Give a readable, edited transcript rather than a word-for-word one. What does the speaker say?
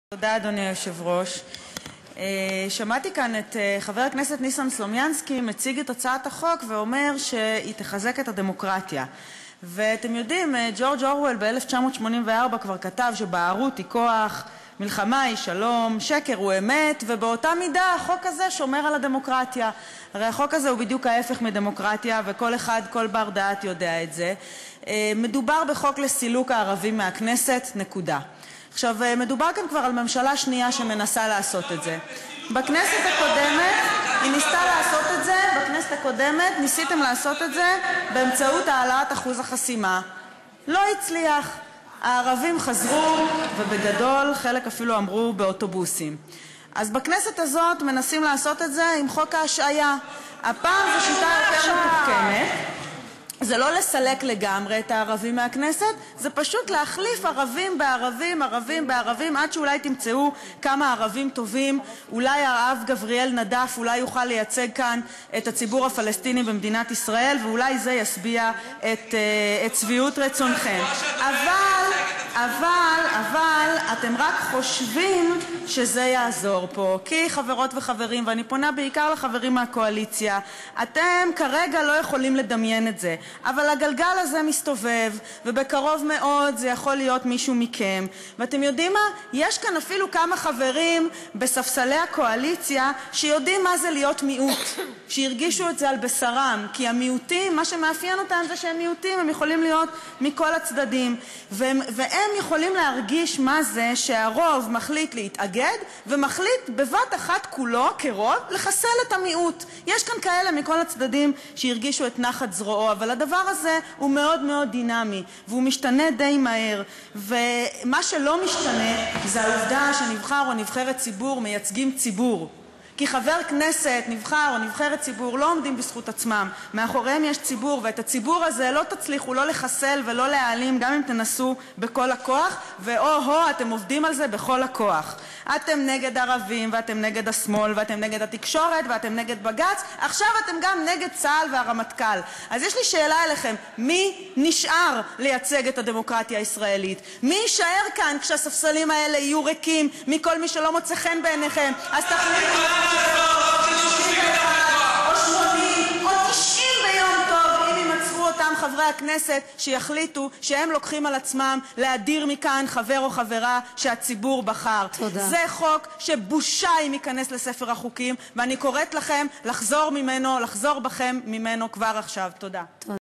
תודה, אדוני היושב-ראש. שמעתי כאן את חבר הכנסת ניסן סלומינסקי מציג את הצעת החוק ואומר שהיא תחזק את הדמוקרטיה. ואתם יודעים, ג'ורג' אורוול ב-1984 כבר כתב שבערות היא כוח, מלחמה היא שלום, שקר הוא אמת, ובאותה מידה החוק הזה שומר על הדמוקרטיה. הרי החוק הזה הוא בדיוק ההפך מדמוקרטיה, וכל אחד, כל בר דעת יודע את זה. מדובר בחוק לסילוק הערבים מהכנסת, נקודה. עכשיו, מדובר כאן כבר על ממשלה שנייה שמנסה לעשות את זה. בכנסת הקודמת היא ניסתה לעשות את זה, בכנסת הקודמת ניסיתם לעשות את זה באמצעות העלאת אחוז החסימה. לא הצליח. הערבים חזרו, ובגדול חלק אפילו אמרו באוטובוסים. אז בכנסת הזאת מנסים לעשות את זה עם חוק ההשעיה. הפעם זו שיטה יותר מתוחכמת. זה לא לסלק לגמרי את הערבים מהכנסת, זה פשוט להחליף ערבים בערבים, ערבים בערבים, עד שאולי תמצאו כמה ערבים טובים. אולי הרב גבריאל נדף אולי יוכל לייצג כאן את הציבור הפלסטיני במדינת ישראל, ואולי זה ישביע את שביעות רצונכם. אבל אתם רק חושבים שזה יעזור פה, כי חברות וחברים, ואני פונה בעיקר לחברים מהקואליציה, אתם כרגע לא יכולים לדמיין את זה, אבל הגלגל הזה מסתובב, ובקרוב מאוד זה יכול להיות מישהו מכם. ואתם יודעים מה? יש כאן אפילו כמה חברים בספסלי הקואליציה שיודעים מה זה להיות מיעוט, שהרגישו את זה על בשרם, כי המיעוטים, מה שמאפיין אותם זה שהם מיעוטים, הם יכולים להיות מכל הצדדים, והם יכולים להרגיש מה זה שהרוב מחליט להתאגד, ומחליט בבת אחת כולו כרוב לחסל את המיעוט. יש כאן כאלה מכל הצדדים שהרגישו את נחת זרועו, אבל הדבר הזה הוא מאוד מאוד דינמי, והוא משתנה די מהר, ומה שלא משתנה זה העובדה שנבחר או נבחרת ציבור מייצגים ציבור. כי חבר כנסת, נבחר או נבחרת ציבור לא עומדים בזכות עצמם, מאחוריהם יש ציבור, ואת הציבור הזה לא תצליחו לא לחסל ולא להעלים, גם אם תנסו בכל הכוח, ואו-הו, אתם עובדים על זה בכל הכוח. אתם נגד ערבים, ואתם נגד השמאל, ואתם נגד התקשורת, ואתם נגד בג"ץ, עכשיו אתם גם נגד צה"ל והרמטכ"ל. אז יש לי שאלה אליכם, מי נשאר לייצג את הדמוקרטיה הישראלית? מי יישאר כאן כשהספסלים האלה יהיו ריקים מכל מי שלא מוצא חן בעיניכם? אז תחליטו או 80 או 90 ביום טוב, אם יימצאו אותם חברי הכנסת שיחליטו שהם לוקחים על עצמם להדיר מכאן חבר או חברה שהציבור בחר. תודה. זה חוק שבושה אם ייכנס לספר החוקים, ואני קוראת לכם לחזור בכם ממנו כבר עכשיו. תודה.